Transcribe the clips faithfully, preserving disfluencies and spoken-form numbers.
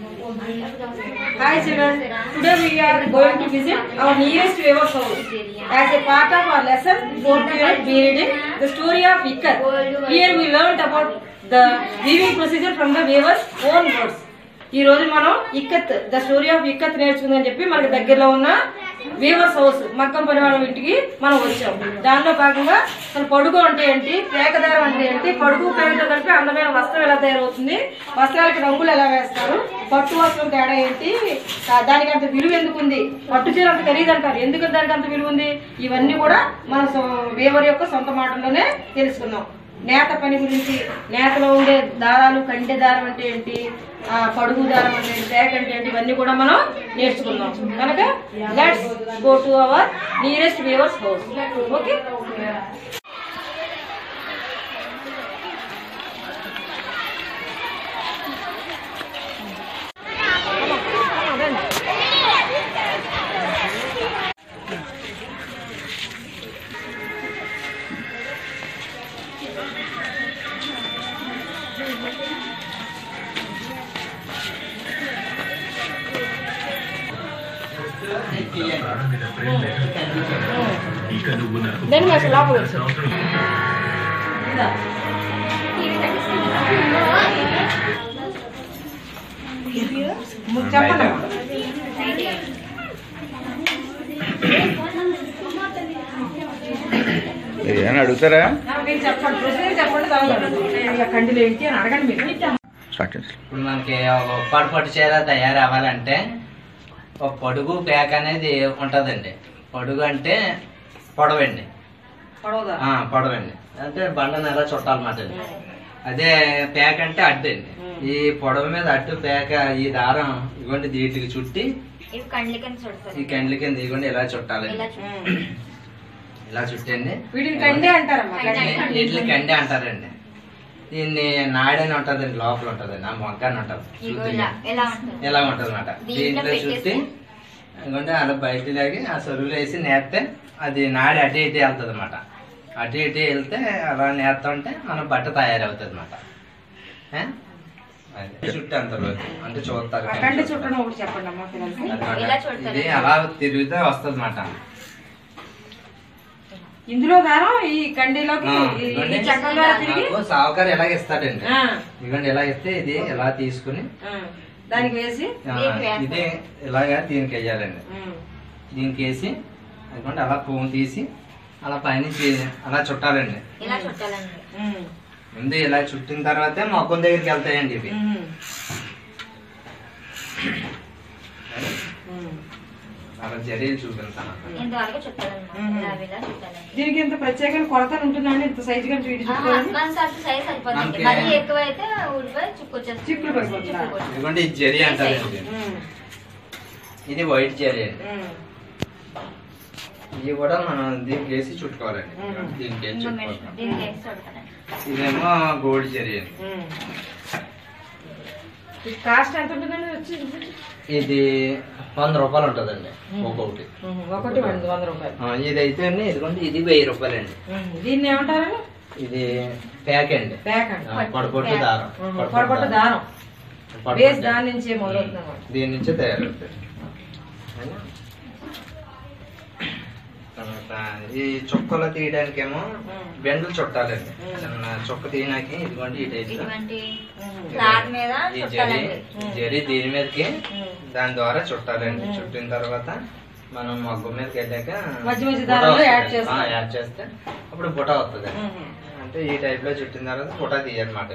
Hi children, today we are going to visit our nearest weaver's house. As a part of our lesson, fourth unit, we reading the story of Ikat. Here we learned about the weaving procedure from the weaver's own words. ఈ రోజు మనం ikat the story of ikat నేర్చుకుందని చెప్పి మనకి దగ్గరలో ఉన్న weavers house మక్కం పరివారం ఇంటికి మనం వచ్చాం. దానిలో భాగంగా అసలు పడుగు అంటే ఏంటి, పేకదారం అంటే ఏంటి, పడుగు పేకతో కలిపి అందమైన వస్త్రం ఎలా తయారవుతుంది, వస్త్రాలకి రంగులు ఎలా వేస్తారు, పట్టు వస్త్రం తేడా ఏంటి, దానికి అంత విలువ ఎందుకు ఉంది, పట్టు చీర అంత ఖరీదు అంటారు, ఎందుకు దానికి అంత విలువ ఉంది, ఇవన్నీ కూడా మన వీవర్ యొక్క సొంత మాటల్లోనే తెలుసుకుందాం. నేత పని గురించి, నేతలో ఉండే దారాలు, కండె దారం అంటే ఏంటి, పడుగు దారం అంటే ఏంటి, పేక అంటే ఏంటి, ఇవన్నీ కూడా మనం నేర్చుకుందాం. కనుక let's go to our nearest weavers house. Okay, Dan masuk lapor. Siapa nama? ఏమైనా అడుగుతారా? ఇప్పుడు మనకి ఉప్పాడు పట్టు చీర తయారు అవ్వాలంటే ఒక పొడుగు ప్యాక్ అనేది ఉంటుందండి. పొడుగు అంటే పొడవండి, పొడవండి అంటే బండను ఎలా చుట్టాలన్నమాట అండి. అదే ప్యాక్ అంటే అడ్డు అండి. ఈ పొడవు మీద అడ్డు ప్యాక ఈ దారం ఇవ్వండి దీటికి చుట్టి ఈ కండ్ల కింద ఇవ్వండి ఇలా చుట్టాలండి. ఇలా చుట్టండి, వీటిని కండే అంటారండి. దీన్ని నాడని ఉంటదండి, లోపల ఉంటదండి, ఆ మొగ్గ అని ఉంటది, ఇలా ఉంటది అన్నమాట. దీంట్లో చుట్టి ఎందుకంటే అలా బయట లాగి ఆ సరువులు వేసి నేస్తే అది నాడి అటు ఇటు వెళ్తుంది అనమాట. అటు ఇటు వెళ్తే అలా నేస్తా ఉంటే మన బట్ట తయారవుతుంది అనమాట. చుట్టూ అంత అంటే చూస్తారు, ఇది అలా తిరిగితే వస్తుంది అన్నమాట. ఇందులో దారం ఈ కండిలోకి సావుకారు ఎలాగ ఇస్తాడండి. ఇవ్వండి ఎలా ఇస్తే ఇది ఎలా తీసుకుని దానికి వేసి ఇది ఇలాగా దీనికి వేయాలండి. దీనికి వేసి అందుకంటే అలా పువ్వు తీసి అలా పైనుంచి అలా చుట్టాలండి. ముందు ఇలా చుట్టిన తర్వాతే మొక్కం దగ్గరికి వెళ్తాయండి ఇవి. అలా చర్యలు చూపిస్తాను. దీనికి ఇంత ప్రత్యేకంగా కొలత ఉంటుందండి, ఇంత సైజు గా ఇదిగోండి ఇది జరీ అంటారండి. ఇది వైట్ జరీ అండి. ఇది కూడా మనం దీనికి వేసి చుట్టుకోవాలండి. దీనికి వేసి చుట్టుకోవాలి. ఇదేమో గోల్డ్ జరీ అండి. కాస్ట్ ఎంత ఉంటుందండి వచ్చి? ఇది వంద రూపాయలు ఉంటుందండి ఒక్కొక్కటి. ఒకటి వంద రూపాయలు. ఇది అయితే అండి ఇదిగోండి ఇది వెయ్యి రూపాయలండి. దీన్ని ఏమంటారు? ఇది ప్యాక్ అండి. ప్యాక్ అండి, పొడపొట్టు దారం. పొడపొట్టు దారం దాని నుంచి మొదలవుతుంది, దీని నుంచే తయారవుతుంది. ఈ చొక్కలు తీయడానికి ఏమో బెండలు చుట్టాలండి. చిన్న చొక్క తీయడానికి ఇదిగోండి ఈ టైప్ జరీ జరీ దీని మీదకి దాని ద్వారా చుట్టాలండి. చుట్టిన తర్వాత మనం మగ్గు మీదకి వెళ్ళాక యాడ్ చేస్తే అప్పుడు బుట్ట వస్తుంది. అంటే ఈ టైప్ లో చుట్టిన తర్వాత బుట్ట తీయాలన్నమాట.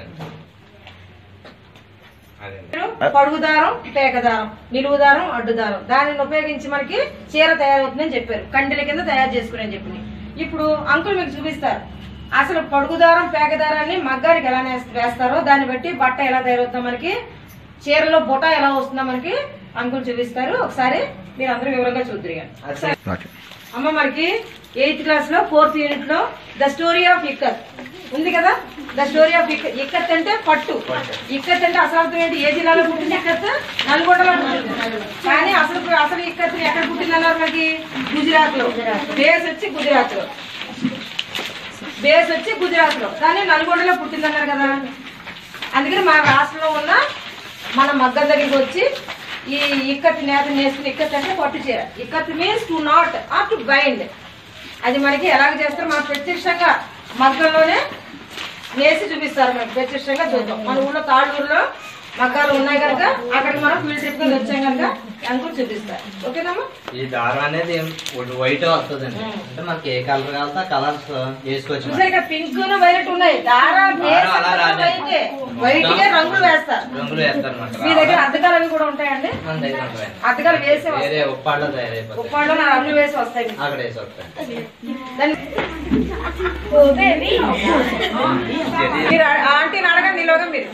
పడుగు దారం, పేక దారం, నిలువు దారం, అడ్డు దారం, దానిని ఉపయోగించి మనకి చీర తయారవుతుందని చెప్పారు. కండెల కింద తయారు చేసుకుని అని చెప్పి ఇప్పుడు అంకుల్ మీకు చూపిస్తారు అసలు పడుగు దారం, పేక దారాన్ని మగ్గానికి ఎలా వేస్తారో దాన్ని బట్టి బట్ట ఎలా తయారవుతుందో, మనకి చీరలో బుట్ట ఎలా వస్తుందో మనకి అంకుల్ చూపిస్తారు. ఒకసారి మీరు అందరూ వివరంగా చూద్దరు. అమ్మ మనకి ఎయిత్ క్లాస్ లో ఫోర్త్ యూనిట్ లో ద స్టోరీ ఆఫ్ ఇక్కత్ ఉంది కదా. The story of ikat. Ikat అంటే పట్టు. ఇక్కత్ అంటే అసలు అర్థం ఏంటి? ఏ జిల్లాలో పుట్టింది ఇక్కత్? నల్గొండలో పుట్టింది. కానీ అసలు అసలు ఇక్కత్ ఎక్కడ పుట్టింది అన్నారు మనకి? గుజరాత్ లో. బేస్ వచ్చి గుజరాత్ లో బేస్ వచ్చి గుజరాత్ లో కానీ నల్గొండలో పుట్టింది అన్నారు కదా. అందుకని మా రాష్ట్రంలో ఉన్న మన మగ్గం దగ్గరికి వచ్చి ఈ ఇక్కత్ నేత నేసుకుని ఇక్కత్ అంటే పట్టు చీర. Ikat means to knot or to bind. అది మనకి ఎలాగ చేస్తారు మనం ప్రత్యక్షంగా మగ్గంలోనే నేసి చూపిస్తారు. మనకి ప్రత్యక్షంగా చూద్దాం. మన ఊళ్ళో తాళ్ళూరులో మగ్గాలు ఉన్నాయి కనుక అక్కడికి మనం ఫీల్డ్ ట్రిప్ కింద వచ్చాం కనుక అంకుల్ చూపిస్తారు. ఓకేనమ్మా. ఈ దారం అనేది వైట్ వస్తుందండి. అంటే మనకి ఏ కలర్ కావాలంటే ఆ కలర్స్ వేసుకోవచ్చు. ఇక్కడ పింక్ వైలెట్ ఉన్నాయి. దారం వైట్ గా రంగులు వేస్తారు. రంగులు వేస్తారు. మీ దగ్గర అద్దకాలు అవి కూడా ఉంటాయండి? అద్దకాలు వేసి ఉప్పాడలో తయారైపోతాయి. ఉప్పాడలో రంగులు వేసి వస్తాయి. అక్కడ వేసి వస్తాయి. మీరు ఆంటీని అడగండి ఈలోగా. మీరు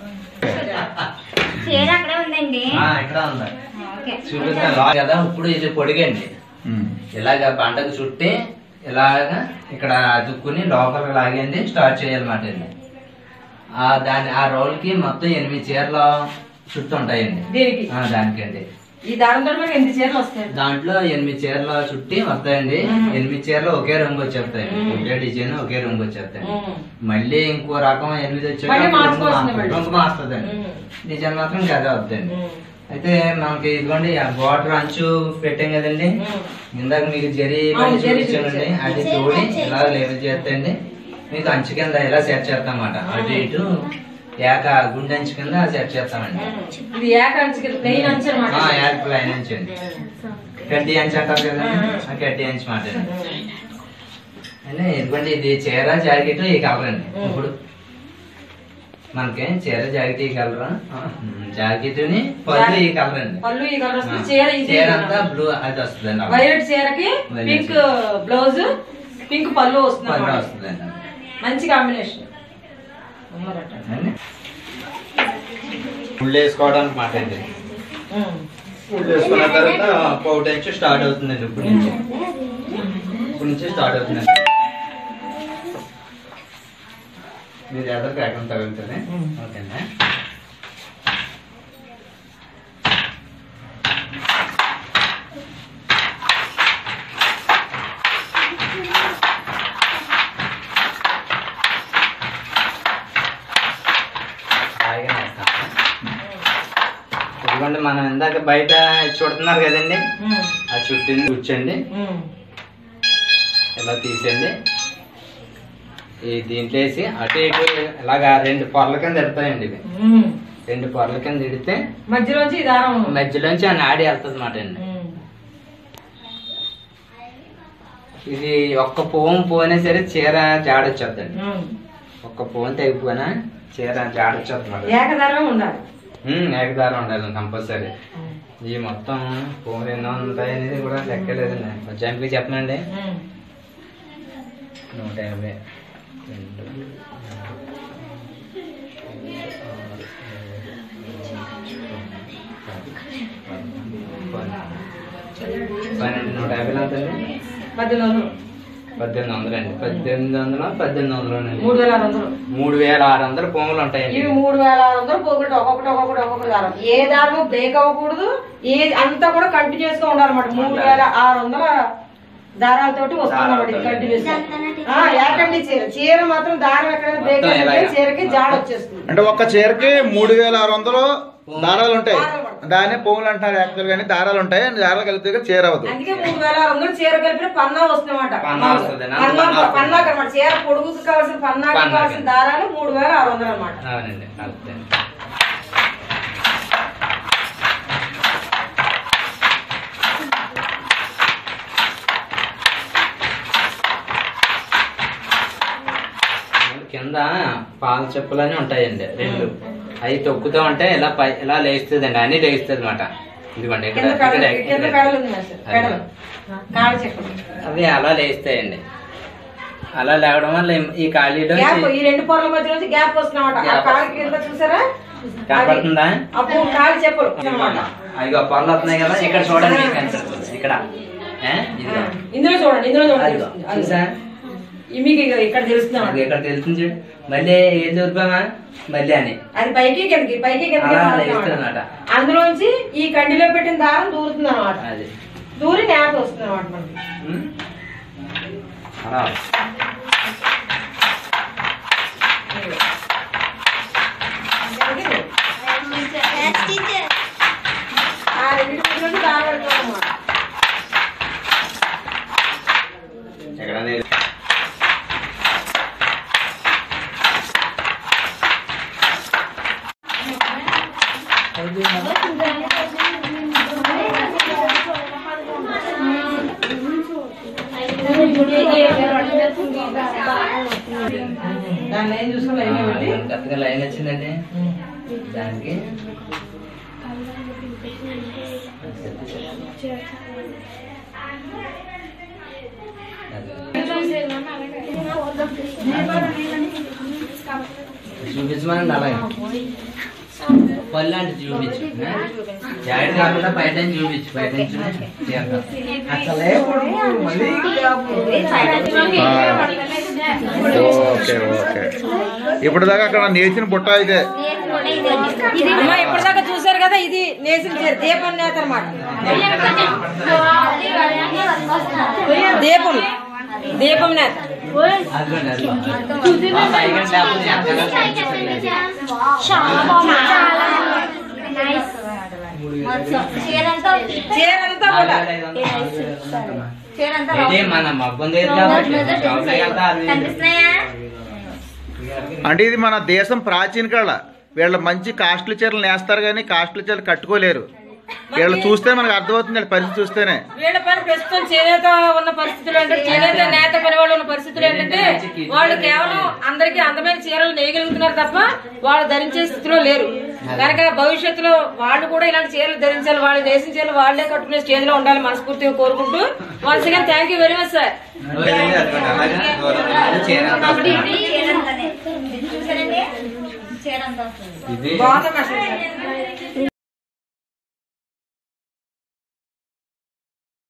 అక్కడే ఉందండి. ఇక్కడ ఉందా చూపిస్తాను కదా. ఇప్పుడు ఇది పొడిగండి. ఇలాగ పంటకు చుట్టి ఇలాగా ఇక్కడ దుక్కుని లోపలికి లాగండి స్టార్ట్ చేయాలన్నమాట. అండి ఆ దాని ఆ రోల్ కి మొత్తం ఎనిమిది చీరలు చుట్టూ ఉంటాయండి దానికండి. ఈ దాంట్లో ఎనిమిది చీరలు వస్తాయి. దాంట్లో ఎనిమిది చీరలు చుట్టి వస్తాయండి. ఎనిమిది చీరలు ఒకే రంగు వచ్చేస్తాయండి. ఒకే డిజైన్ ఒకే రంగు వచ్చేస్తాయండి. మళ్ళీ ఇంకో రకం ఎనిమిది వచ్చే రంగు మారుతుందండి. డిజైన్ మాత్రం గదే వద్దండి. అయితే మనకి ఇదిగోండి బార్డర్ అంచు పెట్టాం కదండి. ఇందాక మీకు జరి చూపించానండి. అది తోడి ఇలా లేబుల్ చేస్తాండి. మీకు అంచు కింద ఇలా సెట్ చేస్తాం అన్నమాట. అటు ఇటు ఏక గుండె అంచు కింద సెట్ చేస్తామండి. ప్లైన్ అంచు అండి. కడ్డీ అంచు అంటారు కదండి. ఆ కడ్డీ అంచు మాట అండి. ఇదిగోండి ఇది చీర జాకెట్ ఈ కలర్ అండి. ఇప్పుడు మనకి చీర జాకెట్ ఈ కలర్, జాకెట్ పళ్ళు ఈ కలర్ అండి. పళ్ళు ఈ కలర్ వస్తుంది. చీర అంతా బ్లూ అది వస్తుందండి. వైలెట్ చీరకి పింక్ బ్లౌజ్, పింక్ పళ్ళు వస్తుంది. పళ్ళు వస్తుందండి. మంచి కాంబినేషన్. ఫుల్ వేసుకోవడానికి మాట అండి. ఫుల్ వేసుకున్న తర్వాత పౌట్ నుంచి స్టార్ట్ అవుతుందండి. ఇప్పుడు నుంచి ఇప్పుడు నుంచి స్టార్ట్ అవుతుందండి. మీరు ఎదరికి ఎక్కడ తగులుతుంది. ఓకేనా. ఇదిగోండి మనం ఇందాక బయట చూడుతున్నారు కదండి. ఆ చుట్టూ కూర్చోండి. ఇలా తీసేయండి. ఈ దీంట్లో వేసి అటు ఇటు ఇలాగా రెండు పొరల కింద ఎడతాయండి. ఇవి రెండు పొరల కింద ఎడితే మధ్యలోంచి మధ్యలోంచి ఆ నాడి వెళ్తుంది అన్నమాట అండి. ఇది ఒక్క పువ్వు పోయినా సరే చీర జాడొచ్చేద్దండి. ఒక్క పువ్వు తెగిపోయినా చీర జాడొచ్చేస్తుంది. ఏకదారం ఉండాలి. ఏకదారం ఉండాలి కంపల్సరీ. ఈ మొత్తం పువ్వులు ఎన్నో ఉంటాయి అనేది కూడా లెక్కలేదండి. వచ్చానికి చెప్పనండి. నూట యాభై రెండు పన్నెండు నూట యాభై అవుతుంది. పద్దెనిమిది వందలు పద్దెనిమిది వందలు అండి. పద్దెనిమిది వందలు పద్దెనిమిది వందలు మూడు వేల ఆరు వందలు మూడు వేల ఆరు వందలు పొంగులు ఉంటాయండి. ఇవి మూడు వేల ఆరు వందలు పోగొట్టు ఒక్కొక్కటి ఒక్కొక్కటి ఒక్కొక్కటి దారం. ఏ దారము బ్రేక్ అవ్వకూడదు. ఏ అంతా కూడా కంటిన్యూస్ గా ఉండాలన్నమాట. మూడు వేల ఆరు వందల దారాలతోటి వస్తుంది కంటిన్యూస్ గా. ఏకండి చీర చీర మాత్రం దారం ఎక్కడైనా బ్రేక్ అయితే చీరకి జాడ వచ్చేస్తుంది. అంటే ఒక్క చీరకి మూడు వేల ఆరు వందలు దారాలు ఉంటాయి. దాన్ని పువ్వులు అంటారు యాక్చువల్ గానీ. దారాలు ఉంటాయి. దారాలు కలిపితే చీర అవుతుంది. అందుకే మూడు వేల ఆరు వందలు చీర కలిపిన పన్నా వస్తుందన్నమాట. పన్నాకు అనమాట. చీర పొడుగుకు కావాల్సిన పన్నాకు కావాల్సిన దారాలు మూడు వేల ఆరు వందలు అనమాట. కింద పాల చెప్పులని ఉంటాయండి రెండు. అవి తొక్కుతూ ఉంటే ఇలా పై ఇలా లేస్తుంది అండి. అన్ని లేస్తుంది అనమాట. ఇదిగోండి అవి అలా లేస్తాయండి. అలా లేవడం వల్ల ఈ ఖాళీలో ఈ రెండు పొరల మధ్య నుంచి గ్యాప్ వస్తుందన్నమాట. చూసారా కనపడుతుందా? అప్పుడు ఖాళీ చెప్పులు అవి పొరలు వస్తున్నాయి కదా. ఇక్కడ చూడండి ఇక్కడ ఇందులో చూడండి. ఇందులో చూడండి. చూసా మీకు ఇక్కడ తెలుస్తుంది. ఇక్కడ తెలుస్తుంది చూడు. మళ్ళీ ఏం చూపామా మళ్ళీ అని అది పైకి కిందకి పైకి కిందకి. అందులోంచి ఈ కండిలో పెట్టిన దారం దూరుతుంది అనమాట. దూరి నేత వస్తుంది అనమాట మనకి. దాని లైన్ చూసుకుని లైన్ ఇవ్వండి. కరెక్ట్గా లైన్ వచ్చిందండి. దానికి చూపించమనండి. అలాగే పళ్ళు అంటే చూపించు. జాయిడ్ కాకుండా బయట చూపించు. బయట ఓకే ఓకే. ఇప్పుడు దాకా అక్కడ నేసిన బుట్ట అయితే ఇప్పుడు దాకా చూసారు కదా, ఇది నేసిన చీర దీపం నేత అనమాట. దీపం దీపం నేత. చీరంతా కూడా మన మగ్గం అంటే ఇది మన దేశం ప్రాచీన కళ. వీళ్ళ మంచి కాస్ట్లీ చీరలు నేస్తారు కానీ కాస్ట్లీ చీరలు కట్టుకోలేరు. వీళ్ళు చూస్తే మనకు అర్థమవుతుంది వీళ్ళ పరిస్థితి చూస్తేనే. వీళ్ళ పని ప్రస్తుతం చేనేత ఉన్న పరిస్థితులు అంటే చేనేత నేత పని వాళ్ళు ఉన్న పరిస్థితులు ఏంటంటే వాళ్ళు కేవలం అందరికీ అందమైన చీరలు నేయగలుగుతున్నారు తప్ప వాళ్ళు ధరించే స్థితిలో లేరు. కనుక భవిష్యత్తులో వాళ్ళు కూడా ఇలాంటి చీరలు ధరించాలి, వాళ్ళు నేసిన చీరలు వాళ్ళే కట్టుకునే స్టేజ్ లో ఉండాలి మనస్ఫూర్తిగా కోరుకుంటూ once again thank you very much sir. బాగుంది.